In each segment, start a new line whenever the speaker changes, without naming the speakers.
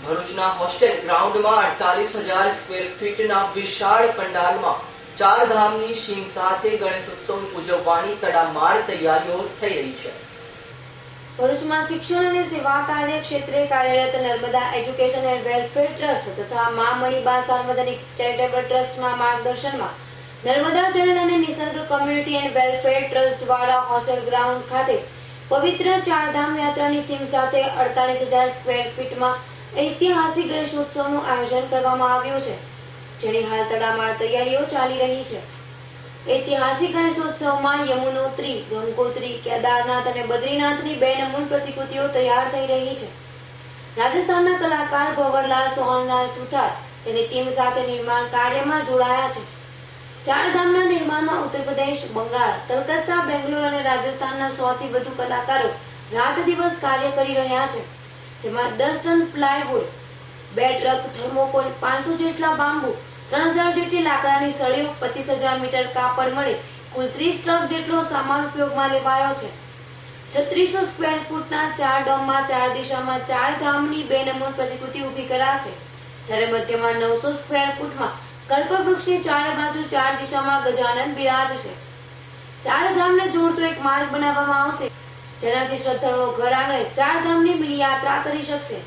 ભરૂચના હોસ્ટેલ ગ્રાઉન્ડમાં 48,000 સ્ક્વેર ફીટના વિશાળ પંડાલમાં ચાર ધામની શીંગ સાથે ગણેશોત્સવ ઉજવવાની તડામાર તૈયારીઓ થઈ રહી છે।
ભરૂચમાં શિક્ષણ અને સેવા કાર્ય ક્ષેત્રે કાર્યરત Narmada education and welfare trust તથા મા મણિબા સાર્વજનિક ચેરિટેબલ ટ્રસ્ટના માર્ગદર્શનમાં નર્મદા જનન અને Nisarg community and welfare trust દ્વારા હોસ્ટેલ ગ્રાઉન્ડ ખાતે પવિત્ર ચારધામ યાત્રાની થીમ સાથે 48,000 સ્ક્વેર ફીટમાં ઐતિહાસિક ગણેશોત્સવનું આયોજન કરવામાં આવ્યું છે, જેની હાલ તડામાર તૈયારીઓ ચાલી રહી છે। ઐતિહાસિક ગણેશોત્સવમાં યમુનોત્રી, ગંગોત્રી, કેદારનાથ અને બદ્રીનાથની 2 નમૂન પ્રતિકૃતિઓ તૈયાર થઈ રહી છે। રાજસ્થાનના કલાકાર ભંવરલાલ સોહનલાલ સુથાર તેની ટીમ સાથે નિર્માણ કાર્યમાં જોડાયા છે। ચારધામના નિર્માણમાં ઉત્તર પ્રદેશ, બંગાળ, કલકત્તા, બેંગ્લોર અને રાજસ્થાનના 100 થી વધુ કલાકારો રાત દિવસ કાર્ય કરી રહ્યા છે, જેમાં 10 ટન પ્લાયવુડ, 2 ટ્રક થર્મોકોલ, 500 જેટલા બાંબુ, 3000 જેટલી લાકડાની સળીઓ, 25,000 મીટર કાપડ મળી કુલ 30 ટ્રક જેટલો સામાન ઉપયોગમાં લેવાયો છે। 3600 સ્ક્વેર ફૂટના 4 ડોમમાં 4 દિશામાં 4 ધામની 2 નમૂન પ્રતિકૃતિ ઊભી કરાશે, જ્યારે મધ્યમાં 900 સ્ક્વેર ફૂટમાં કલ્પવૃક્ષની ચારે બાજુ 4 દિશામાં ગજાનન બિરાજશે। 4 ધામને જોડતો એક માર્ગ બનાવવામાં આવશે, જેનાથી શ્રદ્ધાળુઓ ઘર આંગણે 4 ધામની મિની યાત્રા કરી શકશે।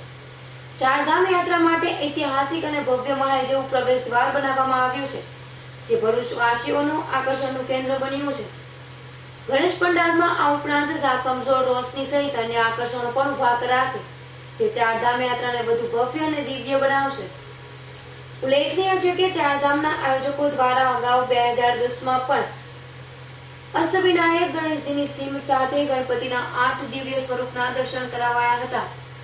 4 ધામ યાત્રા માટે ઐતિહાસિક અને ભવ્ય મહેલ જેવું પ્રવેશ દ્વાર બનાવવામાં આવ્યું છે, જે ભરૂચવાસીઓનું આકર્ષણનું કેન્દ્ર બન્યું છે। ગણેશ પંડાલમાં આ ઉપરાંત ઝાકમઝોળ, રોશની સહિત અન્ય આકર્ષણો પણ ઉભા કરાશે, જે 4 ધામ યાત્રાને વધુ ભવ્ય અને દિવ્ય બનાવશે। ઉલ્લેખનીય છે કે 4 ધામના આયોજકો દ્વારા અગાઉ 2010માં પણ અષ્ટવિનાયક ગણેશજીની થીમ સાથે ગણપતિના 8 દિવ્ય સ્વરૂપના દર્શન કરાવાયા હતા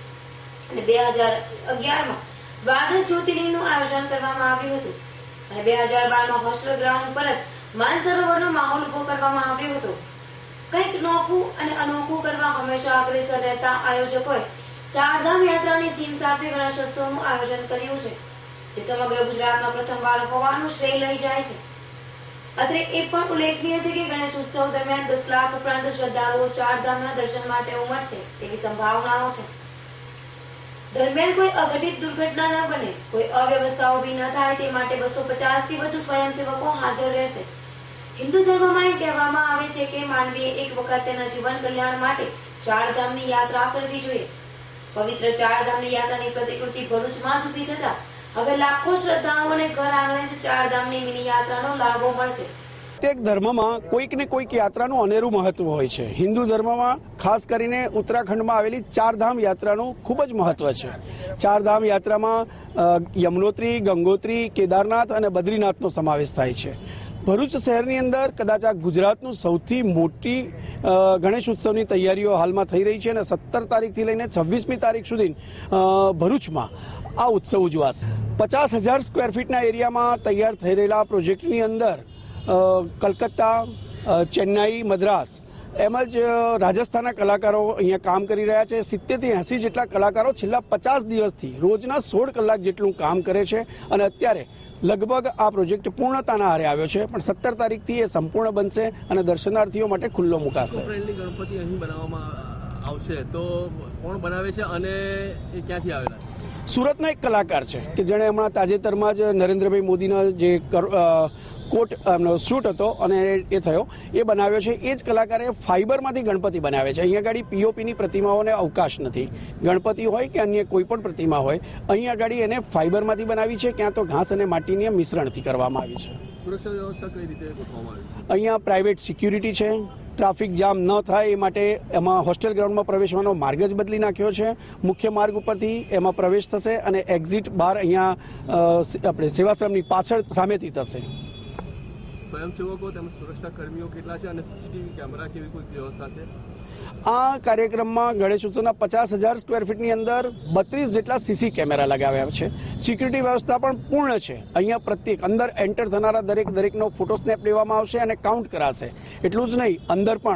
અને 2011માં દ્વાદશ જ્યોતિર્લિંગનું આયોજન કરવામાં આવ્યું હતું અને 2012માં હોસ્ટેલ ગ્રાઉન્ડ પર જ માનસરોવરનો માહોલ ઉભો કરવામાં આવ્યો હતો। કંઈક નોખું અને અનોખું કરવા હંમેશા અગ્રેસર રહેતા આયોજકોએ 4 ધામ યાત્રાની થીમ સાથે ગણેશોત્સવનું આયોજન કર્યું છે, જે સમગ્ર ગુજરાતમાં પ્રથમવાર હોવાનું શ્રેય લઈ જાય છે। અત્રે એ પણ ઉલ્લેખનીય છે કે ગણેશ ઉત્સવ દરમિયાન 10 લાખ ઉપરાંત શ્રદ્ધાળુઓ 4 ધામના દર્શન માટે ઉમટશે તેવી સંભાવનાઓ છે। દરમિયાન કોઈ અઘટિત દુર્ઘટના ન બને, કોઈ અવ્યવસ્થા ઊભી ન થાય તે માટે 250 થી વધુ સ્વયંસેવકો હાજર રહેશે। હિન્દુ ધર્મમાં એમ કહેવામાં આવે છે કે માનવીએ એક વખત તેના જીવન કલ્યાણ માટે 4 ધામની યાત્રા કરવી જોઈએ। પવિત્ર 4 ધામની યાત્રાની પ્રતિકૃતિ ભરૂચમાં જ ઊભી થતા હવે લાખો શ્રદ્ધાળુઓને ઘર આંગણે જ 4 ધામની મિની યાત્રાનો લાભો મળશે।
પ્રત્યેક ધર્મમાં કોઈક ને કોઈક યાત્રાનું અનેરું મહત્વ હોય છે। હિન્દુ ધર્મમાં ખાસ કરીને ઉત્તરાખંડમાં આવેલી 4 ધામ યાત્રાનું ખૂબ જ મહત્વ છે। 4 ધામ યાત્રામાં યમનોત્રી, ગંગોત્રી, કેદારનાથ અને બદ્રીનાથનો સમાવેશ થાય છે। ભરૂચ શહેરની અંદર કદાચ આ ગુજરાતનું સૌથી મોટી ગણેશ ઉત્સવની તૈયારીઓ હાલમાં થઈ રહી છે અને 17 તારીખથી લઈને 26મી તારીખ સુધી ભરૂચમાં આ ઉત્સવ ઉજવાશે। 50,000 સ્ક્વેર ફીટના એરિયામાં તૈયાર થઈ રહેલા પ્રોજેક્ટની અંદર કલકત્તા, ચેન્નાઈ, મદ્રાસ એમ જ રાજસ્થાનના કલાકારો અહીંયા કામ કરી રહ્યા છે। 70 થી 80 જેટલા કલાકારો છેલ્લા 50 દિવસથી રોજના 16 કલાક જેટલું કામ કરે છે અને અત્યારે લગભગ આ પ્રોજેક્ટ પૂર્ણતાના આરે આવ્યો છે, પણ 17 તારીખથી એ સંપૂર્ણ બનશે અને દર્શનાર્થીઓ માટે ખુલ્લો મુકાશે।
ગણપતિ અહીં બનાવવામાં આવશે તો કોણ બનાવે છે અને એ ક્યાંથી આવેલા છે?
સુરતના એક કલાકાર છે કે જેણે હમણાં તાજેતરમાં જ નરેન્દ્રભાઈ મોદીના જે કોટ શૂટ હતો અને એ થયો એ બનાવ્યો છે। એ જ કલાકારે ફાઈબરમાંથી ગણપતિ બનાવે છે। અહીંયા આગળ પીઓપીની પ્રતિમાઓને અવકાશ નથી। ગણપતિ હોય કે અન્ય કોઈ પણ પ્રતિમા હોય, અહીંયા આગળ એને ફાઈબરમાંથી બનાવી છે, ક્યાં તો ઘાસ અને માટીની મિશ્રણથી કરવામાં આવી છે।
સુરક્ષા વ્યવસ્થા કઈ રીતે ગોઠવવામાં આવી છે?
અહીંયા પ્રાઇવેટ સિક્યુરિટી છે। ટ્રાફિક જામ ન થાય એ માટે એમાં હોસ્ટેલ ગ્રાઉન્ડમાં પ્રવેશવાનો માર્ગ જ બદલી નાખ્યો છે। મુખ્ય માર્ગ ઉપરથી એમાં પ્રવેશ થશે અને એક્ઝિટ બહાર અહીંયા આપણે સેવાશ્રમની પાછળ સામેથી થશે।
સ્વયંસેવકો તેમજ સુરક્ષા કર્મીઓ કેટલા છે અને સીસીટીવી કેમેરા કેવી કોઈ વ્યવસ્થા છે?
આ કાર્યક્રમમાં ગણેશ ઉત્સવના 50,000 સ્ક્વેર ફીટની અંદર 32 જેટલા સીસી કેમેરા લગાવ્યા છે। સિક્યુરિટી વ્યવસ્થા પણ પૂર્ણ છે। અહીંયા પ્રત્યેક અંદર એન્ટર થનારા દરેકનો ફોટો સ્નેપ લેવામાં આવશે અને કાઉન્ટ કરાશે। એટલું જ નહીં, અંદર પણ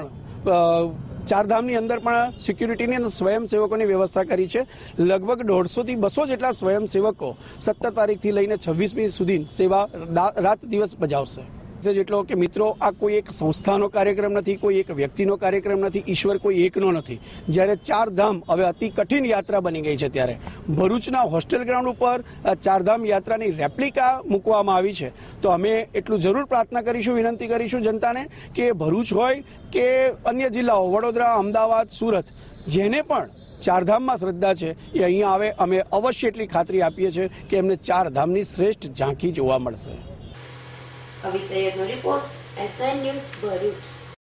4 ધામની અંદર પણ સિક્યુરિટીની અને સ્વયંસેવકોની વ્યવસ્થા કરી છે। લગભગ 150 થી 200 જેટલા સ્વયંસેવકો 17 તારીખથી લઈને 26મી સુધી સેવા રાત દિવસ બજાવશે। લાગશે જેટલો કે મિત્રો આ કોઈ એક સંસ્થાનો કાર્યક્રમ નથી, કોઈ એક વ્યક્તિનો કાર્યક્રમ નથી, ઈશ્વર કોઈ એકનો નથી. જ્યારે ચારધામ હવે અતિ કઠિન યાત્રા બની ગઈ છે ત્યારે ભરૂચના હોસ્ટેલ ગ્રાઉન્ડ ઉપર ચારધામ યાત્રાની રેપ્લિકા મૂકવામાં આવી છે. તો અમે એટલું જરૂર પ્રાર્થના કરીશું, વિનંતી કરીશું જનતાને કે ભરૂચ હોય કે અન્ય જિલ્લાઓ વડોદરા, અમદાવાદ, સુરત, જેને પણ ચારધામમાં શ્રદ્ધા છે એ અહીંયા આવે. અમે અવશ્ય એટલી ખાતરી આપીએ છીએ કે એમને ચારધામની શ્રેષ્ઠ ઝાંખી જોવા મળશે.
અભિષેકનો રિપોર્ટ, S9 ન્યૂઝ, ભરૂચ.